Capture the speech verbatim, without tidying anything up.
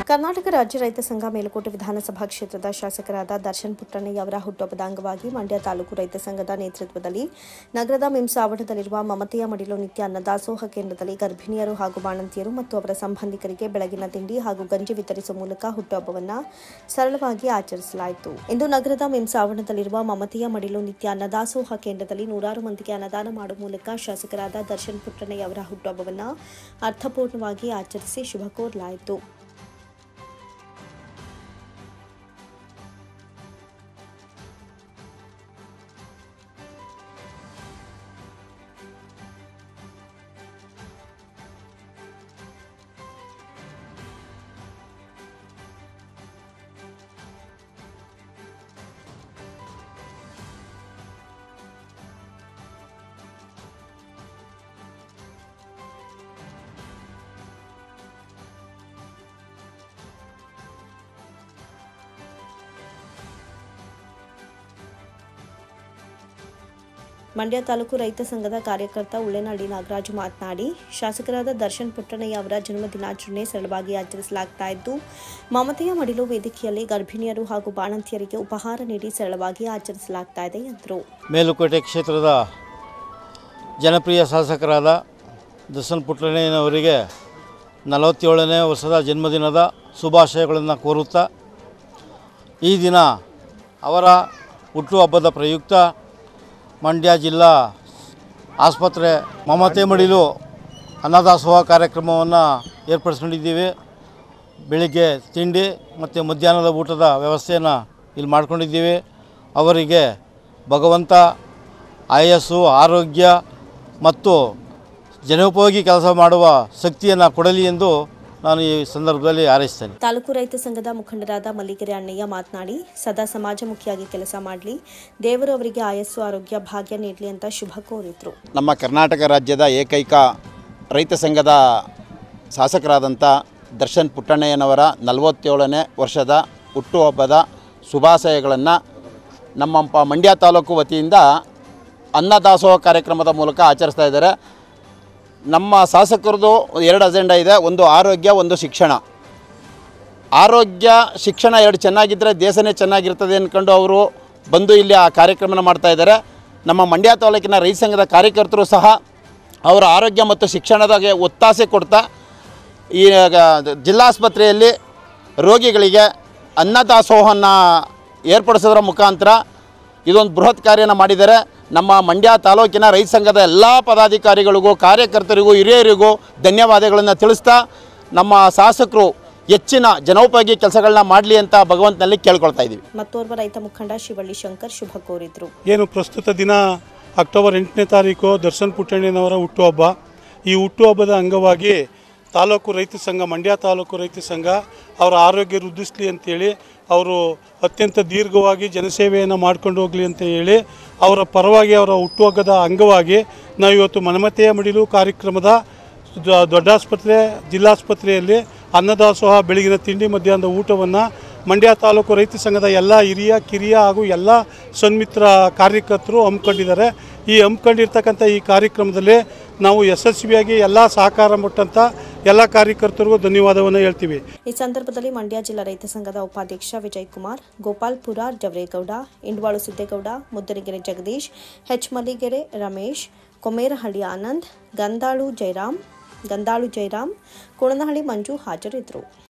ಕರ್ನಾಟಕ ರಾಜ್ಯ ರೈತ ಸಂಘ ಮೇಲುಕೋಟೆ ವಿಧಾನಸಭಾ ಕ್ಷೇತ್ರದ ಶಾಸಕರಾದ ದರ್ಶನ್ ಪುಟ್ಟಣ್ಣಯ್ಯ ಅವರ ಹುಟ್ಟುಹಬ್ಬದ ಅಂಗವಾಗಿ ಮಂಡ್ಯ ತಾಲೂಕು ರೈತ ಸಂಘದ ನೇತೃತ್ವದಲ್ಲಿ ನಗರದ ಮಿಮ್ಸ್ ಆವರಣದಲ್ಲಿರುವ ಮಮತೆಯ ಮಡಿಲು ನಿತ್ಯ ಅನ್ನದಾಸೋಹ ಕೇಂದ್ರದಲ್ಲಿ ಗರ್ಭಿಣಿಯರು ಹಾಗೂ ಬಾಣಂತಿಯರು ಮತ್ತು ಅವರ ಸಂಬಂಧಿಕರಿಗೆ ಬೆಳಗಿನ ತಿಂಡಿ ಹಾಗೂ ಗಂಜಿ ವಿತರಿಸುವ ಮೂಲಕ ಹುಟ್ಟುಹಬ್ಬವನ್ನು ಸರಳವಾಗಿ ಆಚರಿಸಲಾಯಿತು. ಇಂದು ನಗರದ ಮಿಮ್ಸ್ ಆವರಣದಲ್ಲಿರುವ ಮಮತೆಯ ಮಡಿಲು ನಿತ್ಯ ಅನ್ನದಾಸೋಹ ಕೇಂದ್ರದಲ್ಲಿ ನೂರಾರು ಮಂದಿಗೆ ಅನ್ನದಾನ ಮಾಡುವ ಮೂಲಕ ಶಾಸಕರಾದ ದರ್ಶನ್ ಪುಟ್ಟಣ್ಣಯ್ಯ ಅವರ ಹುಟ್ಟುಹಬ್ಬವನ್ನು ಅರ್ಥಪೂರ್ಣವಾಗಿ ಆಚರಿಸಿ ಶುಭ ಕೋರಲಾಯಿತು. ಮಂಡ್ಯ ತಾಲೂಕು ರೈತ ಸಂಘದ ಕಾರ್ಯಕರ್ತ ಉಳ್ಳೆನಹಳ್ಳಿ ನಾಗರಾಜು ಮಾತನಾಡಿ, ಶಾಸಕರಾದ ದರ್ಶನ್ ಪುಟ್ಟಣ್ಣಯ್ಯ ಅವರ ಜನ್ಮ ದಿನಾಚರಣೆ ಸರಳವಾಗಿ ಆಚರಿಸಲಾಗ್ತಾ ಇದ್ದು, ಮಮತೆಯ ಮಡಿಲು ವೇದಿಕೆಯಲ್ಲಿ ಗರ್ಭಿಣಿಯರು ಹಾಗೂ ಬಾಣಂತಿಯರಿಗೆ ಉಪಹಾರ ನೀಡಿ ಸರಳವಾಗಿ ಆಚರಿಸಲಾಗ್ತಾ ಇದೆ ಎಂದರು. ಮೇಲುಕೋಟೆ ಕ್ಷೇತ್ರದ ಜನಪ್ರಿಯ ಶಾಸಕರಾದ ದರ್ಶನ್ ಪುಟ್ಟಣ್ಣಯ್ಯನವರಿಗೆ ನಲವತ್ತೇಳನೇ ವರ್ಷದ ಜನ್ಮದಿನದ ಶುಭಾಶಯಗಳನ್ನು ಕೋರುತ್ತಾ, ಈ ದಿನ ಅವರ ಹುಟ್ಟುಹಬ್ಬದ ಪ್ರಯುಕ್ತ ಮಂಡ್ಯ ಜಿಲ್ಲಾ ಆಸ್ಪತ್ರೆ ಮಮತೆ ಮಡಿಲು ಅನ್ನದಾಸೋಹ ಕಾರ್ಯಕ್ರಮವನ್ನು ಏರ್ಪಡಿಸ್ಕೊಂಡಿದ್ದೀವಿ. ಬೆಳಿಗ್ಗೆ ತಿಂಡಿ ಮತ್ತು ಮಧ್ಯಾಹ್ನದ ಊಟದ ವ್ಯವಸ್ಥೆಯನ್ನು ಇಲ್ಲಿ ಮಾಡ್ಕೊಂಡಿದ್ದೀವಿ. ಅವರಿಗೆ ಭಗವಂತ ಆಯಸ್ಸು, ಆರೋಗ್ಯ ಮತ್ತು ಜನೋಪಯೋಗಿ ಕೆಲಸ ಮಾಡುವ ಶಕ್ತಿಯನ್ನು ಕೊಡಲಿ ಎಂದು ನಾನು ಈ ಸಂದರ್ಭದಲ್ಲಿ ಹಾರೈಸ್ತೇನೆ. ತಾಲೂಕು ರೈತ ಸಂಘದ ಮುಖಂಡರಾದ ಮಲ್ಲಿಗೆರೆ ಅಣ್ಣಯ್ಯ ಮಾತನಾಡಿ, ಸದಾ ಸಮಾಜಮುಖಿಯಾಗಿ ಕೆಲಸ ಮಾಡಲಿ, ದೇವರು ಅವರಿಗೆ ಆಯಸ್ಸು, ಆರೋಗ್ಯ, ಭಾಗ್ಯ ನೀಡಲಿ ಅಂತ ಶುಭ ಕೋರಿದ್ರು. ನಮ್ಮ ಕರ್ನಾಟಕ ರಾಜ್ಯದ ಏಕೈಕ ರೈತ ಸಂಘದ ಶಾಸಕರಾದಂಥ ದರ್ಶನ್ ಪುಟ್ಟಣ್ಣಯ್ಯನವರ ನಲವತ್ತೇಳನೇ ವರ್ಷದ ಹುಟ್ಟುಹಬ್ಬದ ಶುಭಾಶಯಗಳನ್ನು ನಮ್ಮ ಮಂಡ್ಯ ತಾಲೂಕು ವತಿಯಿಂದ ಅನ್ನದಾಸೋಹ ಕಾರ್ಯಕ್ರಮದ ಮೂಲಕ ಆಚರಿಸ್ತಾ ಇದ್ದಾರೆ. ನಮ್ಮ ಶಾಸಕರದು ಎರಡು ಅಜೆಂಡಾ ಇದೆ. ಒಂದು ಆರೋಗ್ಯ, ಒಂದು ಶಿಕ್ಷಣ. ಆರೋಗ್ಯ, ಶಿಕ್ಷಣ ಎರಡು ಚೆನ್ನಾಗಿದ್ದರೆ ದೇಶನೇ ಚೆನ್ನಾಗಿರ್ತದೆ ಅಂದ್ಕೊಂಡು ಅವರು ಬಂದು ಇಲ್ಲಿ ಆ ಕಾರ್ಯಕ್ರಮನ ಮಾಡ್ತಾ ಇದ್ದಾರೆ. ನಮ್ಮ ಮಂಡ್ಯ ತಾಲೂಕಿನ ರೈತ ಸಂಘದ ಕಾರ್ಯಕರ್ತರು ಸಹ ಅವರ ಆರೋಗ್ಯ ಮತ್ತು ಶಿಕ್ಷಣದಾಗೆ ಒತ್ತಾಸೆ ಕೊಡ್ತಾ ಈ ಜಿಲ್ಲಾಸ್ಪತ್ರೆಯಲ್ಲಿ ರೋಗಿಗಳಿಗೆ ಅನ್ನದಾಸೋಹವನ್ನು ಏರ್ಪಡಿಸೋದ್ರ ಮುಖಾಂತರ ಇದೊಂದು ಬೃಹತ್ ಕಾರ್ಯನ ಮಾಡಿದ್ದಾರೆ. ನಮ್ಮ ಮಂಡ್ಯ ತಾಲೂಕಿನ ರೈತ ಸಂಘದ ಎಲ್ಲ ಪದಾಧಿಕಾರಿಗಳಿಗೂ, ಕಾರ್ಯಕರ್ತರಿಗೂ, ಹಿರಿಯರಿಗೂ ಧನ್ಯವಾದಗಳನ್ನು ತಿಳಿಸ್ತಾ ನಮ್ಮ ಶಾಸಕರು ಹೆಚ್ಚಿನ ಜನೋಪಯೋಗಿ ಕೆಲಸಗಳನ್ನ ಮಾಡಲಿ ಅಂತ ಭಗವಂತನಲ್ಲಿ ಕೇಳ್ಕೊಳ್ತಾ ಇದ್ದೀವಿ. ಮತ್ತೋರ್ವ ರೈತ ಮುಖಂಡ ಶಿವಳ್ಳಿ ಶಂಕರ್ ಶುಭ ಕೋರಿದ್ರು. ಏನು ಪ್ರಸ್ತುತ ದಿನ ಅಕ್ಟೋಬರ್ ಎಂಟನೇ ತಾರೀಕು ದರ್ಶನ್ ಪುಟ್ಟಣ್ಣಯ್ಯನವರ ಹುಟ್ಟುಹಬ್ಬ. ಈ ಹುಟ್ಟುಹಬ್ಬದ ಅಂಗವಾಗಿ ತಾಲೂಕು ರೈತ ಸಂಘ, ಮಂಡ್ಯ ತಾಲೂಕು ರೈತ ಸಂಘ ಅವರ ಆರೋಗ್ಯ ವೃದ್ಧಿಸಲಿ ಅಂತೇಳಿ, ಅವರು ಅತ್ಯಂತ ದೀರ್ಘವಾಗಿ ಜನಸೇವೆಯನ್ನು ಮಾಡ್ಕೊಂಡು ಹೋಗಲಿ ಅಂತ ಹೇಳಿ ಅವರ ಪರವಾಗಿ ಅವರ ಹುಟ್ಟುಹಬ್ಬದ ಅಂಗವಾಗಿ ನಾವು ಇವತ್ತು ಮಮತೆಯ ಮಡಿಲು ಕಾರ್ಯಕ್ರಮದ ದೊಡ್ಡಾಸ್ಪತ್ರೆ ಜಿಲ್ಲಾಸ್ಪತ್ರೆಯಲ್ಲಿ ಅನ್ನದಾಸೋಹ, ಬೆಳಗಿನ ತಿಂಡಿ, ಮಧ್ಯಾಹ್ನದ ಊಟವನ್ನು ಮಂಡ್ಯ ತಾಲೂಕು ರೈತ ಸಂಘದ ಎಲ್ಲ ಹಿರಿಯ, ಕಿರಿಯ ಹಾಗೂ ಎಲ್ಲ ಸನ್ಮಿತ್ರ ಕಾರ್ಯಕರ್ತರು ಹಮ್ಮಿಕೊಂಡಿದ್ದಾರೆ. ಈ ಹಮ್ಮಿಕೊಂಡಿರ್ತಕ್ಕಂಥ ಈ ಕಾರ್ಯಕ್ರಮದಲ್ಲಿ ನಾವು ಯಶಸ್ವಿಯಾಗಿ ಎಲ್ಲ ಸಹಕಾರ ಕೊಟ್ಟಂಥ ಎಲ್ಲ ಕಾರ್ಯಕರ್ತರಿಗೂ ಧನ್ಯವಾದವನ್ನು ಹೇಳ್ತೀವಿ. ಈ ಸಂದರ್ಭದಲ್ಲಿ ಮಂಡ್ಯ ಜಿಲ್ಲಾ ರೈತ ಸಂಘದ ಉಪಾಧ್ಯಕ್ಷ ವಿಜಯ್ ಕುಮಾರ್, ಗೋಪಾಲ್ಪುರ ಜವರೇಗೌಡ, ಇಂಡ್ವಾಳು ಸಿದ್ದೇಗೌಡ, ಮುದ್ದನಗೆರೆ ಜಗದೀಶ್, ಹೆಚ್ ಮಲ್ಲಿಗೆರೆ ರಮೇಶ್, ಕೊಮೇರಹಳ್ಳಿ ಆನಂದ್, ಗಂದಾಳು ಜಯರಾಮ್ ಗಂದಾಳು ಜಯರಾಮ್, ಕೋಣನಹಳ್ಳಿ ಮಂಜು ಹಾಜರಿದ್ದರು.